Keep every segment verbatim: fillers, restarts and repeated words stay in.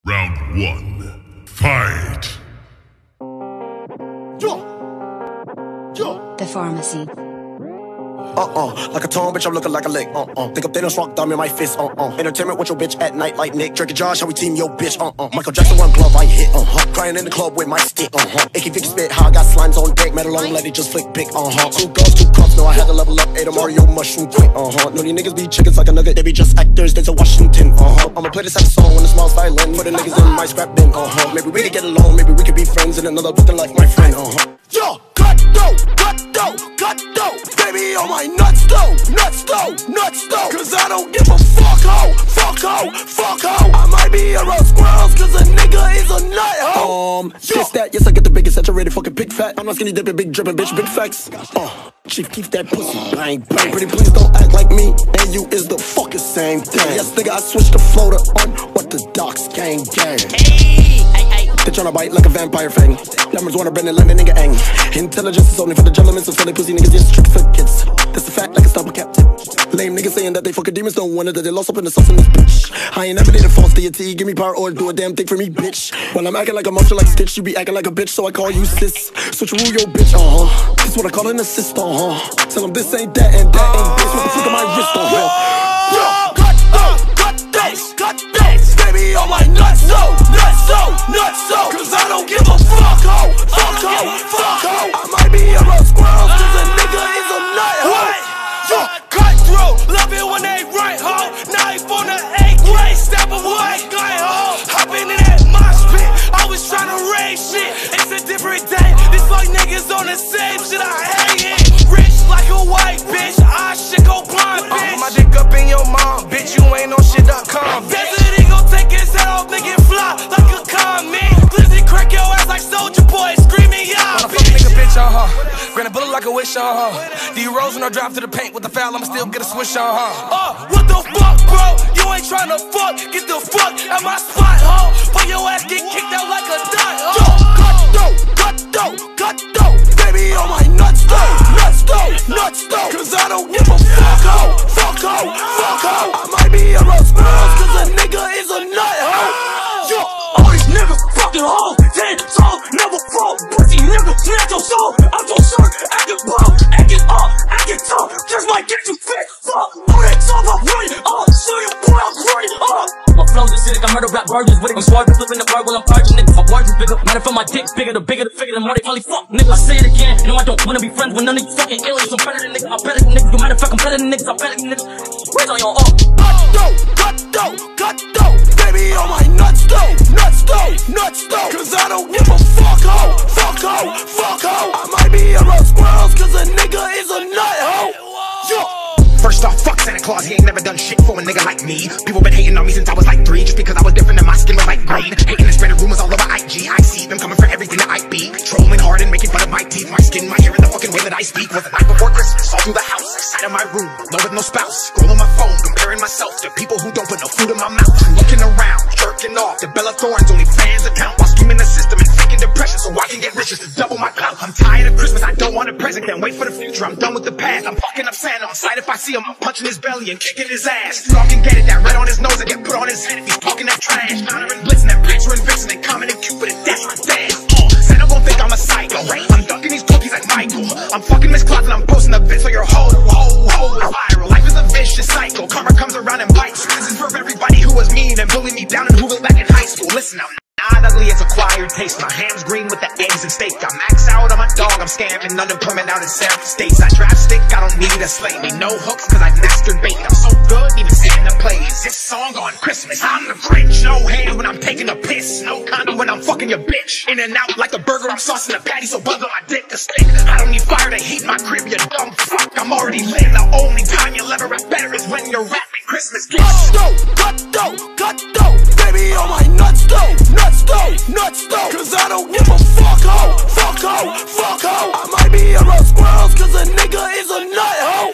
Round one, fight! Yo! Yo! The pharmacy. Uh-uh, like a tone, bitch, I'm looking like a lick. Uh-uh, think I'm Thanos, rock thumb in my fist. Uh-uh, entertainment with your bitch at night like Nick. Drake and Josh, how we team your bitch. Uh-uh, Michael Jackson, one glove, I hit. Uh-huh, crying in the club with my stick. Uh-huh, Icky Vicky spit, how I got slimes on deck. Metal long, let it just flick big. Uh-huh, two girls, two cups, no, I had to level up. Ate a Mario mushroom quick. Uh-huh, no, these niggas be chickens like a nugget. They be just actors, they to Washington. Uh-huh, I'ma play this sad song when the smile's violent. For the niggas in my scrap bin. Uh-huh, maybe we could get along, maybe we could be friends in another fucking life, my friend. Uh-huh, yo, cut dough, cut dough, cut dough. Baby on my nuts though, nuts though, nuts though. Cause I don't give a fuck ho, fuck ho, fuck ho. I might be a roast squirrels cause a nigga is a nut ho. Um, this that, yes I get the biggest saturated fucking big fat. I'm not skinny dipping, big dripping, bitch, big facts. Uh, chief, keep that pussy, bang, bang. Pretty please don't act like me, and you is the fucking same thing. Yes nigga, I switched the floater on what the docs gang gang. Hey, hey, hey. They tryna bite like a vampire fang. Numbers wanna bend and let a nigga ang. Intelligence is only for the gentlemen, so silly pussy niggas just trick for kids. That's a fact like a stubble captain. Lame niggas saying that they fucking demons, don't wonder that they lost up in the sauce in this bitch. I ain't never did a false deity, give me power or do a damn thing for me, bitch. While I'm acting like a monster like Stitch, you be acting like a bitch, so I call you sis. Switch rule your bitch, uh-huh. This is what I call an assist, uh-huh. Tell them this ain't that and that ain't this, with the flick of my wrist, uh-huh. Yo, cut those, cut those, cut those. Baby on my nuts, so, nuts, so, nuts, so. Cause I don't give a fuck, ho, fuck, ho, fuck, ho. I might be a roast squirrel, cause a nigga is a nut, ho. Yo, cut through, love it when they right, ho. Knife on the eighth grade, step away, guy, ho. Hopping in that mosh pit, always trying to raise shit. It's a different day, this like niggas on the same shit, I hate it. Rich like a white bitch, I shit go blind, bitch. I put my dick up in your mom, bitch, you ain't no shit dot com, bitch. He gon' take his head off, nigga, fly like a comet. Glizzy crack your ass like Soulja Boy, screaming, yeah, bitch. Fuck a nigga, bitch, uh-huh. Grant a bullet like a wish, uh-huh. D rolls when I drive to the paint with the foul, I'ma still get a swish, uh-huh. Uh, what the fuck, bro? You ain't tryna fuck, get the fuck at my spot, ho. But your ass get kicked out like a dot, ho. Yo, cut dough, cut dough, cut dough. Baby on my nuts though, nuts though, nuts though. Cause I don't give a fuck, ho, fuck, ho, fuck, ho. I might be a roast squirrels cause a nigga is a nut, ho. Yo, all these niggas fucking hoes, ten toes, never fall. Pussy nigga, snatch your soul. I'm so short, acting bold, acting up, acting tough. Just might get you fit, fuck. All that talk about running up, so you boy, I'm running up. My flow's acidic, I murder rap virgins with it. I'm swiping, flipping the bird while I'm purging niggas. My words is bigger, matter for my dick's bigger. The bigger the figure, the more they probably fuck niggas. I say it again, no I don't wanna be friends with none of you fucking aliens. I'm better than niggas, I'm better than niggas. No matter if I'm better than niggas, I'm better than niggas. Where's all your up? Cut dough, cut dough, cut dough. Baby on my nuts though, nuts though, nuts though. Cause I don't give a fuck, ho, fuck, ho, fuck, ho. I might be a roast squirrels cause a nigga is a nut, ho. Yo. First off, fuck Santa Claus, he ain't never done shit for a nigga like me. People been hating on me since I was like three, just because I was different and my skin was like green. Hating and spreading rumors all over I G, I see them coming for everything that I be. Trolling hard and making fun of my teeth, my skin, my hair, and the fucking way that I speak. Was the night before Christmas, all through the house, side of my room, alone with no spouse. Scrolling my phone, comparing myself to people who don't put no food in my mouth. Looking around, jerking off the Bella Thorne's only fans account, while scheming the system and faking depression so I can get riches to double my clout. I'm tired of Christmas, I don't want a present, can't wait for the future. I'm done with the past, I'm fucking up Santa on sight. If I see him, I'm punching his belly and kicking his ass. Y'all can get it, that red on his nose and get put on his head if he's talking that trash. Honoring blitzing that picture and vixen and coming and Cupid and that's my dad. Uh, Santa gon' think I'm a psycho. I'm dunking these cookies like Michael. I'm fucking Miss Claus and I'm posting a vid so your whole, whole, whole viral. Life is a vicious cycle. Karma comes around and bites. This is for everybody who was mean and bullied me down and who was back in high school. Listen now. Not ugly as acquired taste. My ham's green with the eggs and steak. I max out on my dog. I'm scamming unemployment out in seven states. I trap stick. I don't need a slate. Me no hooks cause I masturbate. I'm so good even Santa plays this song on Christmas. I'm the Grinch. No hand when I'm taking a piss. No condom when I'm fucking your bitch. In and out like a burger. I'm saucing a patty so buzz on my dick to stick. I don't need fire to heat my crib. You dumb fuck. I'm already lit. The only time you'll ever rap better is when you're rapping Christmas gifts. Cut dough, cut dough, cut dough. Baby on my nuts though, nuts though, nuts though. Cause I don't give a fuck, ho, fuck, ho, fuck, ho. I might be a roast squirrels cause a nigga is a nut, ho.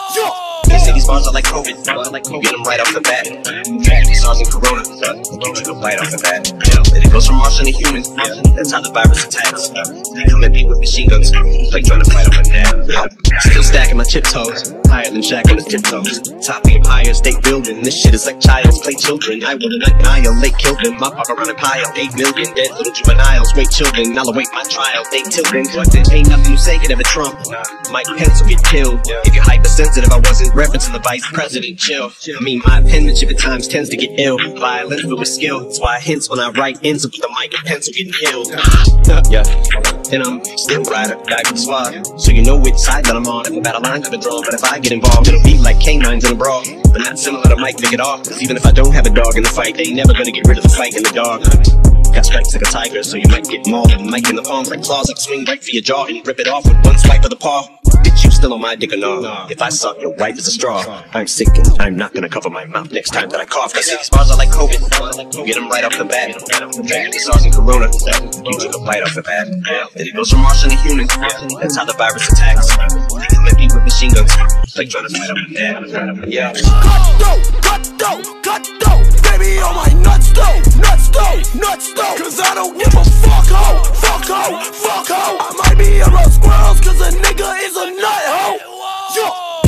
Yo. They say these bars are like COVID, you get them right off the bat. Tragedy, SARS, and Corona, get you the right off the bat. And it goes from Martian to human, that's how the virus attacks. They come at me with machine guns, like trying to fight off a nap. Still stacking my chip toes, higher than Shaq on his tiptoes. Top the empire, state building. This shit is like child's play children. I wouldn't annihilate, kill them. My fuck around and pile. Eight million dead little juveniles. Wait children, I'll await my trial. They tilting. Ain't nothing you say could ever trump. Mike Pence will get killed. If you're hypersensitive, I wasn't referencing the vice president. Chill. I mean, my penmanship at times tends to get ill. Violent but with skill. That's why I hints when I write ends up with the mic and pencil getting killed. Yeah. And I'm still rider, back with the squad. So you know which side that I'm on. If the battle lines have been drawn, but if I get involved, it'll be like canines in a brawl. But not similar to Mike, pick it off. Cause even if I don't have a dog in the fight, they ain't never gonna get rid of the fight in the dog. Got stripes like a tiger, so you might get mauled. And mic in the palm, like claws, like swing right for your jaw and rip it off with one swipe of the paw. Bitch, you still on my dick or no? If I suck your wife as a straw, I'm sick and I'm not gonna cover my mouth next time that I cough. Cause these bars are like COVID, you get them right off the bat. Dragging these SARS and Corona, you took a bite off the bat. Then it goes from Martian to human, that's how the virus attacks. They come at me with machine guns, like trying to fight up with that. Yeah. Cut dough, cut dough, cut dough. Baby on my nuts though, nuts though, nuts though. Cause I don't give a fuck ho, fuck ho, fuck ho. I might be around squirrels cause a nigga is a nut ho. Yo.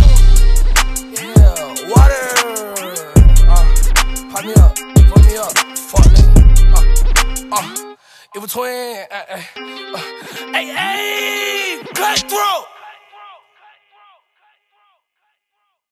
Yeah, water. Uh, pipe me up, put me up, fuck nigga. Uh, uh, it was twin. Uh, uh, uh. Hey, hey, cut throat.